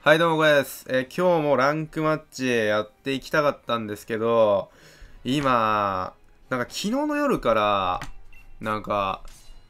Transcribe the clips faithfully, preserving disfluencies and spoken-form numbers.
はい、どうも、これです。えー今日もランクマッチやっていきたかったんですけど、今、なんか昨日の夜から、なんか、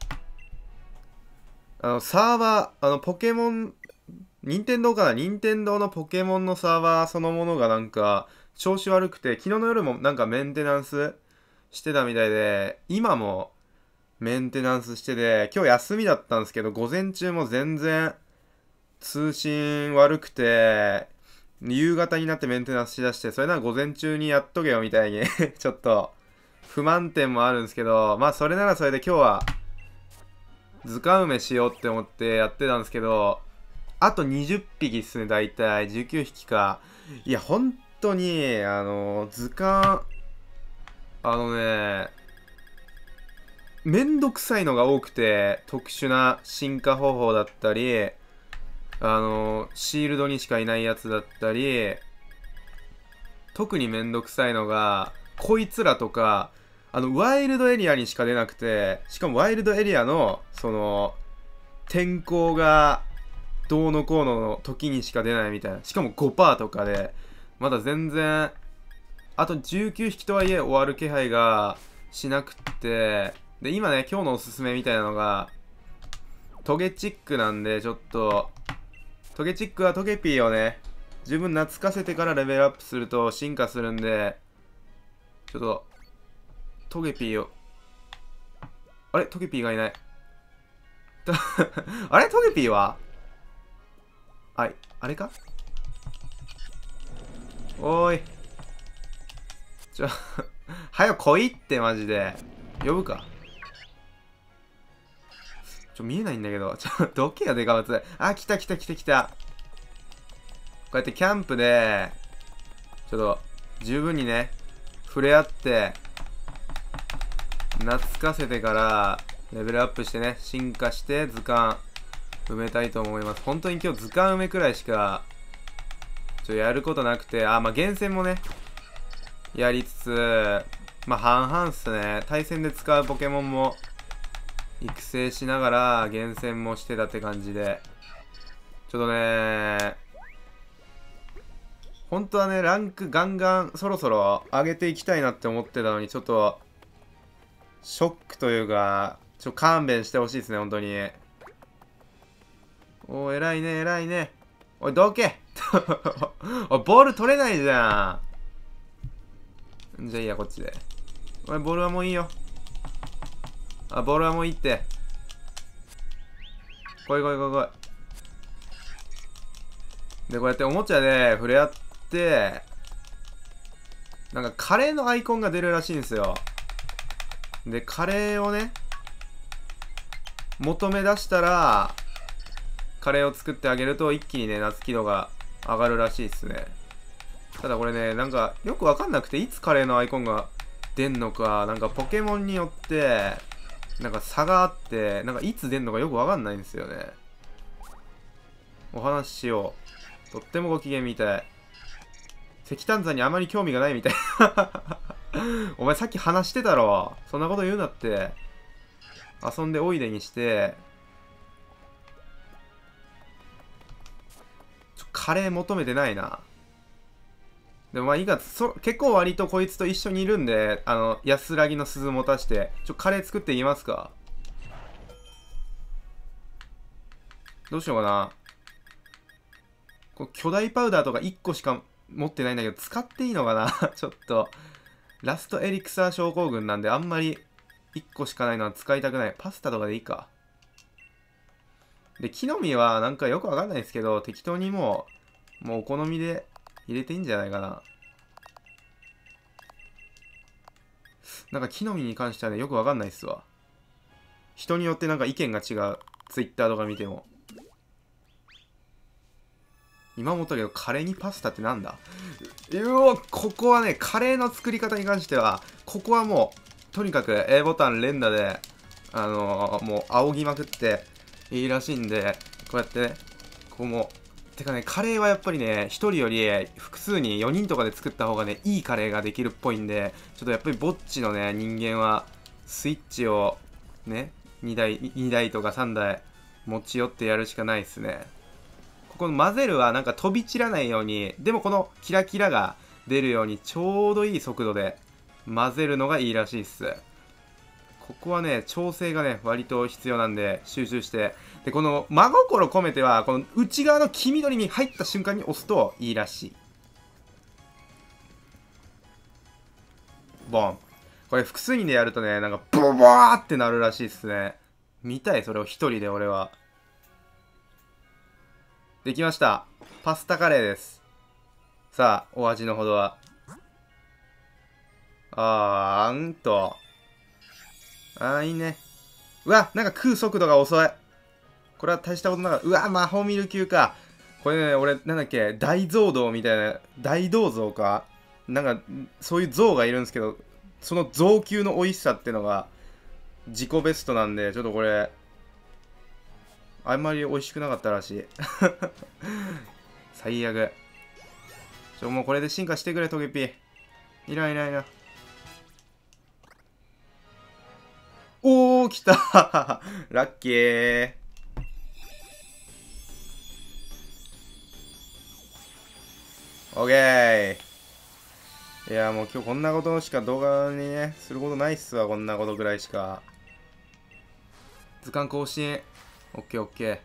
あの、サーバー、あの、ポケモン、任天堂かな任天堂のポケモンのサーバーそのものがなんか、調子悪くて、昨日の夜もなんかメンテナンスしてたみたいで、今もメンテナンスしてて、今日休みだったんですけど、午前中も全然、通信悪くて、夕方になってメンテナンスしだして、それなら午前中にやっとけよみたいにちょっと不満点もあるんですけど、まあそれならそれで今日は図鑑埋めしようって思ってやってたんですけど、あとにじゅっぴきっすね、だいたいじゅうきゅうひきか。いや、本当に、あの、図鑑、あのね、めんどくさいのが多くて、特殊な進化方法だったり、あの、シールドにしかいないやつだったり、特にめんどくさいのが、こいつらとか、あの、ワイルドエリアにしか出なくて、しかもワイルドエリアの、その、天候がどうのこうのの時にしか出ないみたいな。しかも ごパーセント とかで、まだ全然、あとじゅうきゅうひきとはいえ終わる気配がしなくって、で、今ね、今日のおすすめみたいなのが、トゲチックなんで、ちょっと、トゲチックはトゲピーをね、十分懐かせてからレベルアップすると進化するんで、ちょっと、トゲピーを、あれトゲピーがいない。あれトゲピーはあい、あれかおーい。ちょ、はよ来いってマジで。呼ぶか。ちょ、見えないんだけど。ちょ、どけよ、デカバツ。あ、来た来た来た来た。こうやってキャンプで、ちょっと、十分にね、触れ合って、懐かせてから、レベルアップしてね、進化して図鑑埋めたいと思います。本当に今日図鑑埋めくらいしか、ちょ、やることなくて、あ、まあ、厳選もね、やりつつ、まあ、半々っすね。対戦で使うポケモンも、育成しながら、厳選もしてたって感じで、ちょっとね、本当はね、ランクガンガンそろそろ上げていきたいなって思ってたのに、ちょっと、ショックというか、ちょ、勘弁してほしいですね、本当に。おー、偉いね、偉いね。おい、どけおい、ボール取れないじゃん。じゃあいいや、こっちで。おい、ボールはもういいよ。あ、ボールはもういいって。来い来い来い来い。で、こうやっておもちゃで触れ合って、なんかカレーのアイコンが出るらしいんですよ。で、カレーをね、求め出したら、カレーを作ってあげると一気にね、夏輝度が上がるらしいっすね。ただこれね、なんかよくわかんなくて、いつカレーのアイコンが出んのか、なんかポケモンによって、なんか差があって、なんかいつ出んのかよくわかんないんですよね。お話ししよう。とってもご機嫌みたい。石炭山にあまり興味がないみたい。お前さっき話してたろ。そんなこと言うなって。遊んでおいでにして、ちょカレー求めてないな。でもまあいいか、そ結構割とこいつと一緒にいるんで、あの、安らぎの鈴持たして、ちょ、カレー作っていきますか。どうしようかな。こう巨大パウダーとかいっこしか持ってないんだけど、使っていいのかなちょっと、ラストエリクサー症候群なんで、あんまりいっこしかないのは使いたくない。パスタとかでいいか。で、木の実はなんかよくわかんないですけど、適当にもう、もうお好みで入れていいんじゃないかな。なんか木の実に関してはね、よくわかんないっすわ。人によってなんか意見が違う。ツイッターとか見ても。今思ったけど、カレーにパスタってなんだ。うお、ここはね、カレーの作り方に関しては、ここはもう、とにかく A ボタン連打で、あのー、もう仰ぎまくっていいらしいんで、こうやってね、ここも、てかね、カレーはやっぱりね、ひとりより複数によにんとかで作った方がね、いいカレーができるっぽいんで、ちょっとやっぱりぼっちのね、人間は、スイッチを、ね、にだい、にだいとかさんだい持ち寄ってやるしかないっすね。 ここの混ぜるはなんか飛び散らないように、でもこのキラキラが出るようにちょうどいい速度で混ぜるのがいいらしいっす。ここはね、調整がね、割と必要なんで、集中して。で、この真心込めては、この内側の黄緑に入った瞬間に押すといいらしい。ボン。これ複数人でやるとね、なんかボボーってなるらしいっすね。見たい、それを一人で俺は。できました。パスタカレーです。さあ、お味のほどは。あー、あんと。あー、いいね。うわ、なんか食う速度が遅い。これは大したことなかった。うわ、魔法ミル級か。これね、俺、なんだっけ、大蔵洞みたいな、大銅像か。なんか、そういう像がいるんですけど、その像級の美味しさってのが、自己ベストなんで、ちょっとこれ、あんまり美味しくなかったらしい。最悪。ちょ、もうこれで進化してくれ、トゲピー。いらんいらんいらん。おー、来たラッキー。オッケー。いや、もう今日こんなことしか動画にね、することないっすわ、こんなことぐらいしか。図鑑更新。オッケーオッケ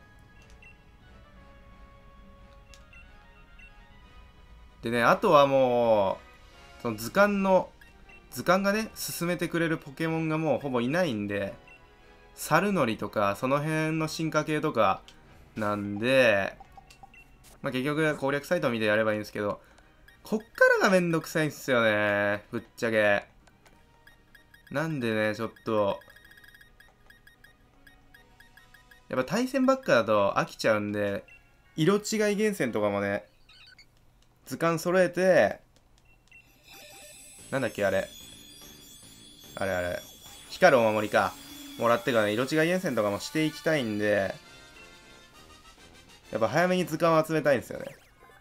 ー。でね、あとはもう、その図鑑の、図鑑がね、進めてくれるポケモンがもうほぼいないんで、サルノリとか、その辺の進化系とか、なんで、まあ、結局攻略サイトを見てやればいいんですけど、こっからがめんどくさいんすよね。ぶっちゃけ。なんでね、ちょっと、やっぱ対戦ばっかだと飽きちゃうんで、色違い厳選とかもね、図鑑揃えて、なんだっけあれ。あれあれ。光るお守りか。もらってからね、色違い厳選とかもしていきたいんで、やっぱ早めに図鑑を集めたいんですよね。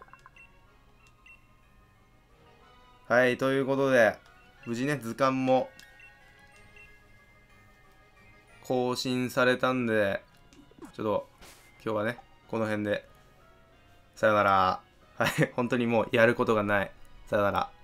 はい、ということで、無事ね、図鑑も更新されたんで、ちょっと、今日はね、この辺で、さよなら。はい、本当にもうやることがない。さよなら。